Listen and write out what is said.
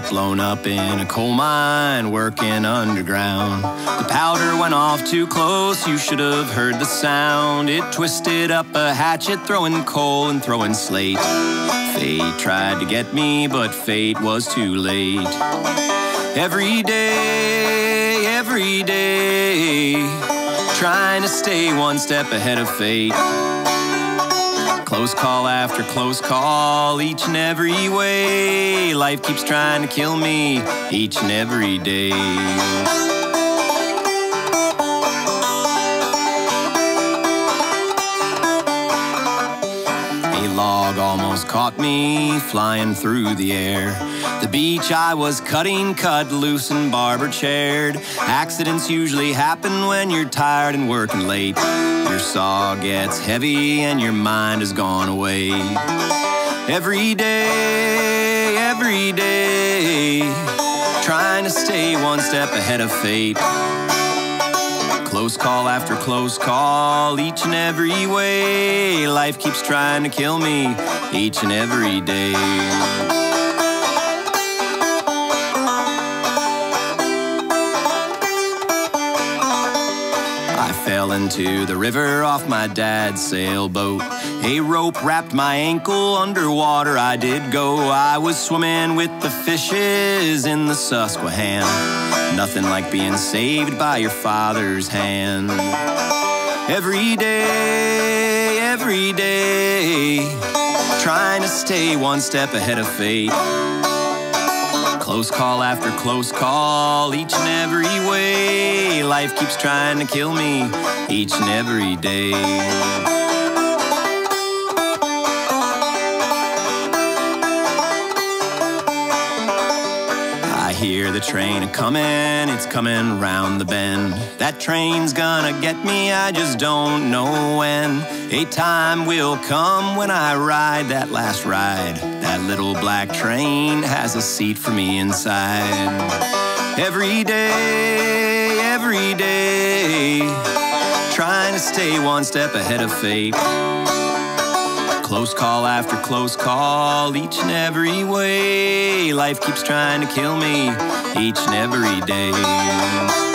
got blown up in a coal mine working underground. The powder went off too close, you should have heard the sound. It twisted up a hatchet, throwing coal and throwing slate. Fate tried to get me, but fate was too late. Every day, trying to stay one step ahead of fate. Close call after close call, each and every way. Life keeps trying to kill me, each and every day. A log almost caught me, flying through the air. The beach I was cutting cut loose and barber chaired. Accidents usually happen when you're tired and working late. Your saw gets heavy and your mind has gone away. Every day, trying to stay one step ahead of fate. Close call after close call, each and every way. Life keeps trying to kill me, each and every day. Fell into the river off my dad's sailboat. A rope wrapped my ankle, underwater I did go. I was swimming with the fishes in the Susquehanna. Nothing like being saved by your father's hand. Every day, trying to stay one step ahead of fate. Close call after close call, each and every way. Life keeps trying to kill me, each and every day. I hear the train a-comin', it's coming round the bend. That train's gonna get me, I just don't know when. A time will come when I ride that last ride. That little black train has a seat for me inside. Every day, trying to stay one step ahead of fate. Close call after close call, each and every way. Life keeps trying to kill me, each and every day.